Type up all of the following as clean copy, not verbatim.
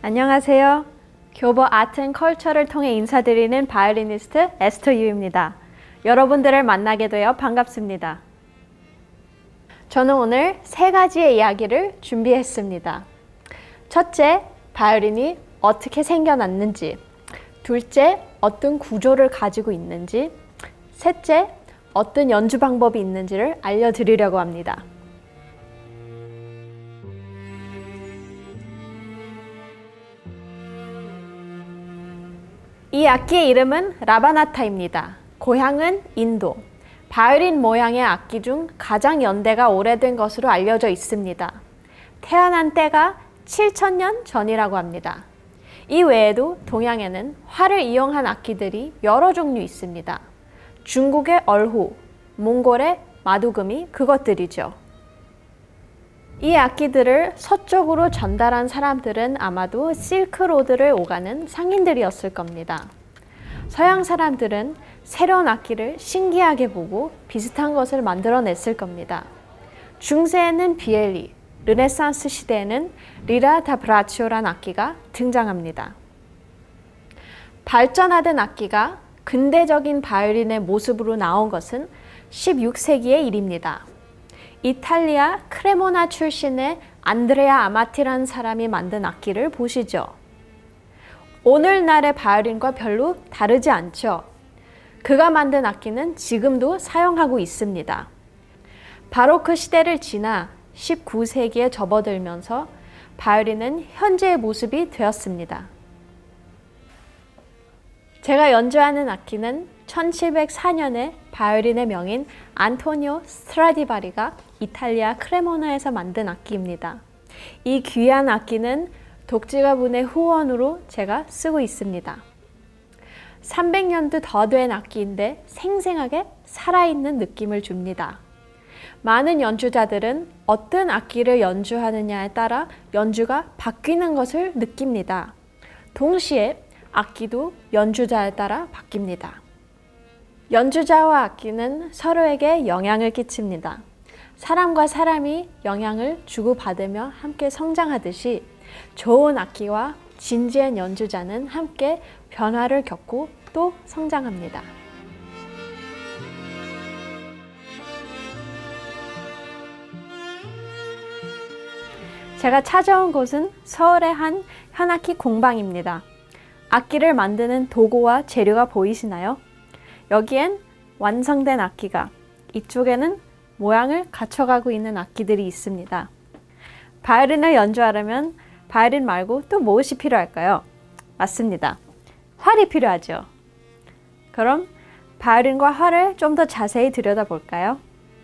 안녕하세요. 교보 아트 앤 컬처를 통해 인사드리는 바이올리니스트 에스터 유입니다. 여러분들을 만나게 되어 반갑습니다. 저는 오늘 세 가지의 이야기를 준비했습니다. 첫째, 바이올린이 어떻게 생겨났는지. 둘째, 어떤 구조를 가지고 있는지. 셋째, 어떤 연주 방법이 있는지를 알려드리려고 합니다. 이 악기의 이름은 라바나타입니다. 고향은 인도. 바이올린 모양의 악기 중 가장 연대가 오래된 것으로 알려져 있습니다. 태어난 때가 7000년 전이라고 합니다. 이 외에도 동양에는 활을 이용한 악기들이 여러 종류 있습니다. 중국의 얼후, 몽골의 마두금이 그것들이죠. 이 악기들을 서쪽으로 전달한 사람들은 아마도 실크로드를 오가는 상인들이었을 겁니다. 서양 사람들은 새로운 악기를 신기하게 보고 비슷한 것을 만들어냈을 겁니다. 중세에는 비엘리, 르네상스 시대에는 리라 다 브라치오라는 악기가 등장합니다. 발전하던 악기가 근대적인 바이올린의 모습으로 나온 것은 16세기의 일입니다. 이탈리아 크레모나 출신의 안드레아 아마티라는 사람이 만든 악기를 보시죠. 오늘날의 바이올린과 별로 다르지 않죠. 그가 만든 악기는 지금도 사용하고 있습니다. 바로크 시대를 지나 19세기에 접어들면서 바이올린은 현재의 모습이 되었습니다. 제가 연주하는 악기는 1704년에 바이올린의 명인 안토니오 스트라디바리가 이탈리아 크레모나에서 만든 악기입니다. 이 귀한 악기는 독지가분의 후원으로 제가 쓰고 있습니다. 300년도 더 된 악기인데 생생하게 살아있는 느낌을 줍니다. 많은 연주자들은 어떤 악기를 연주하느냐에 따라 연주가 바뀌는 것을 느낍니다. 동시에 악기도 연주자에 따라 바뀝니다. 연주자와 악기는 서로에게 영향을 끼칩니다. 사람과 사람이 영향을 주고받으며 함께 성장하듯이 좋은 악기와 진지한 연주자는 함께 변화를 겪고 또 성장합니다. 제가 찾아온 곳은 서울의 한 현악기 공방입니다. 악기를 만드는 도구와 재료가 보이시나요? 여기엔 완성된 악기가, 이쪽에는 모양을 갖춰가고 있는 악기들이 있습니다. 바이올린을 연주하려면 바이올린 말고 또 무엇이 필요할까요? 맞습니다. 활이 필요하죠. 그럼 바이올린과 활을 좀 더 자세히 들여다볼까요?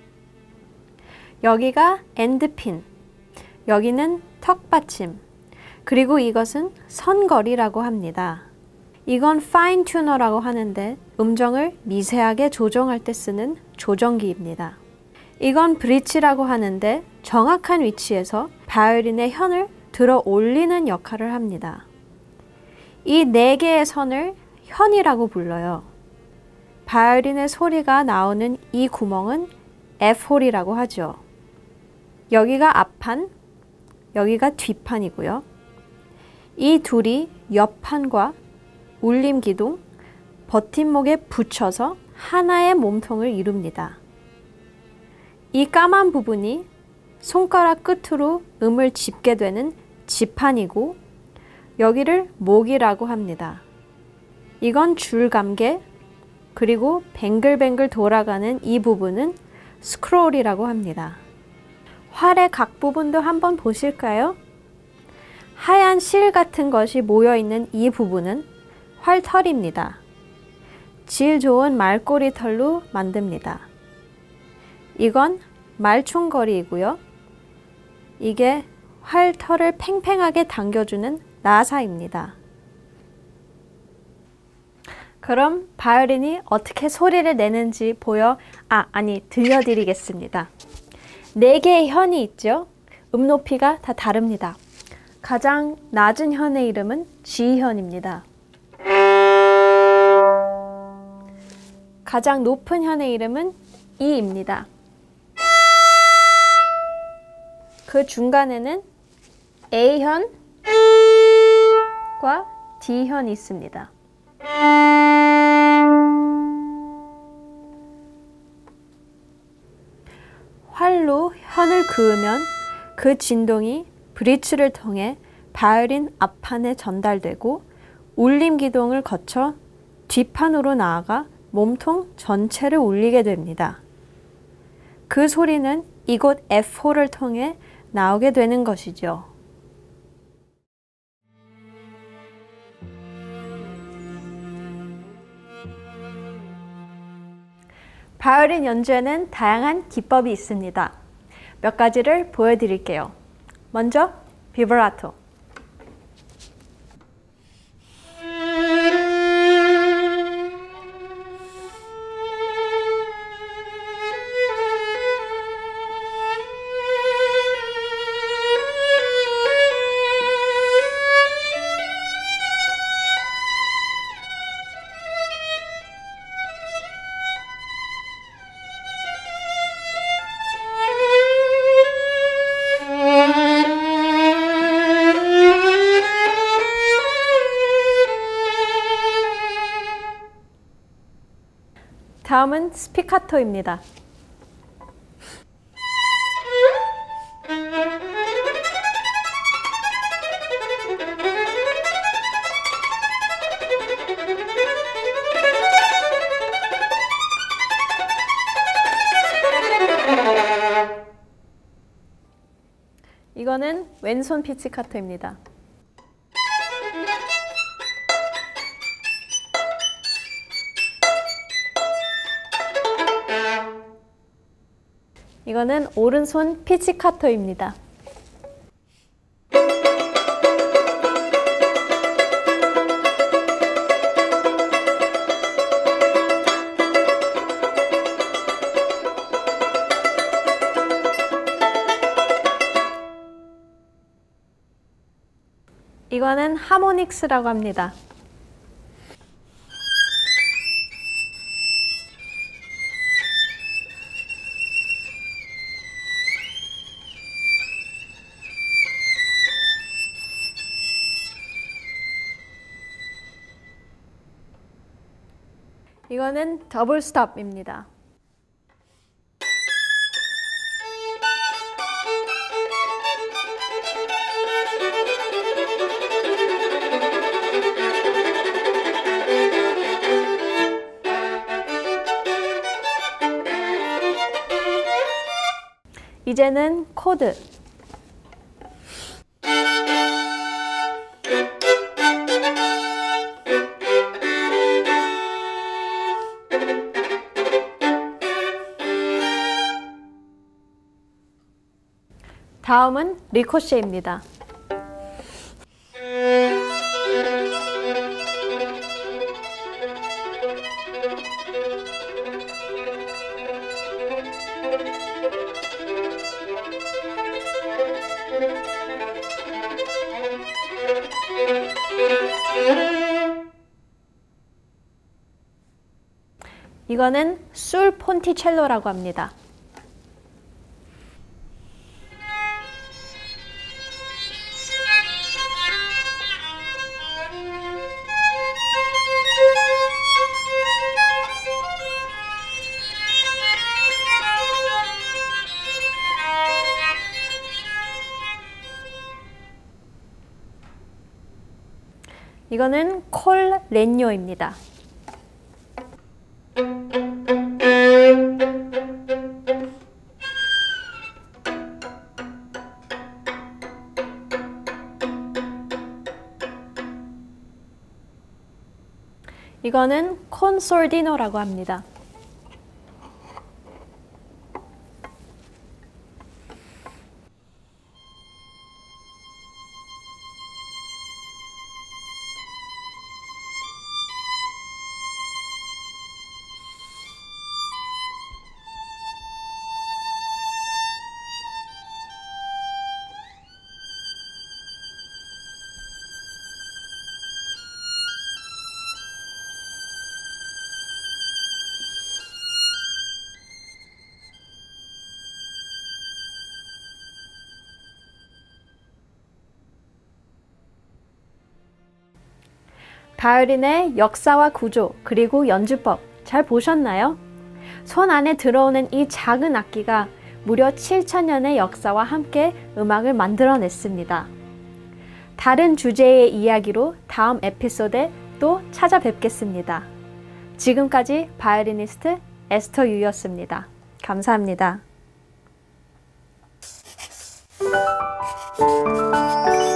여기가 엔드핀, 여기는 턱받침, 그리고 이것은 선거리라고 합니다. 이건 파인 튜너라고 하는데 음정을 미세하게 조정할 때 쓰는 조정기입니다. 이건 브릿지라고 하는데 정확한 위치에서 바이올린의 현을 들어 올리는 역할을 합니다. 이 4개의 선을 현이라고 불러요. 바이올린의 소리가 나오는 이 구멍은 F홀이라고 하죠. 여기가 앞판, 여기가 뒷판이고요. 이 둘이 옆판과 울림기둥, 버팀목에 붙여서 하나의 몸통을 이룹니다. 이 까만 부분이 손가락 끝으로 음을 짚게 되는 지판이고 여기를 목이라고 합니다. 이건 줄감개, 그리고 뱅글뱅글 돌아가는 이 부분은 스크롤이라고 합니다. 활의 각 부분도 한번 보실까요? 하얀 실 같은 것이 모여있는 이 부분은 활털입니다. 질 좋은 말꼬리 털로 만듭니다. 이건 말총거리이고요. 이게 활털을 팽팽하게 당겨주는 나사입니다. 그럼 바이올린이 어떻게 소리를 내는지 들려드리겠습니다. 4개의 현이 있죠? 음 높이가 다 다릅니다. 가장 낮은 현의 이름은 G현입니다. 가장 높은 현의 이름은 E입니다. 그 중간에는 A현, C과 D현이 있습니다. 활로 현을 그으면 그 진동이 브릿지를 통해 바이올린 앞판에 전달되고 울림 기동을 거쳐 뒷판으로 나아가 몸통 전체를 울리게 됩니다. 그 소리는 이곳 F홀을 통해 나오게 되는 것이죠. 바이올린 연주에는 다양한 기법이 있습니다. 몇 가지를 보여드릴게요. 먼저 비브라토. 다음은 스피카토입니다. 이거는 왼손 피치카토입니다. 이거는 오른손 피치카토입니다. 이거는 하모닉스라고 합니다. 이거는 더블 스톱입니다. 이제는 코드. 다음은 리코쉐입니다. 이거는 술 폰티첼로라고 합니다. 이거는 콜 렌뇨입니다. 이거는 콘솔디노라고 합니다. 바이올린의 역사와 구조 그리고 연주법 잘 보셨나요? 손 안에 들어오는 이 작은 악기가 무려 7,000년의 역사와 함께 음악을 만들어냈습니다. 다른 주제의 이야기로 다음 에피소드에 또 찾아뵙겠습니다. 지금까지 바이올리니스트 에스터 유였습니다. 감사합니다.